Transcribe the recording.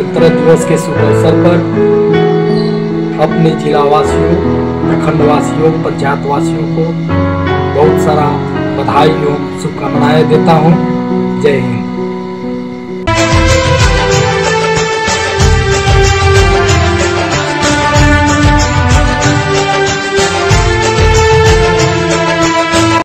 गणतंत्र दिवस के शुभ अवसर पर अपने जिला वासियों, प्रखंड वासियों, पंचायत वासियों को बहुत सारा बधाई एवं शुभकामनाएं देता हूं। जय हिंद।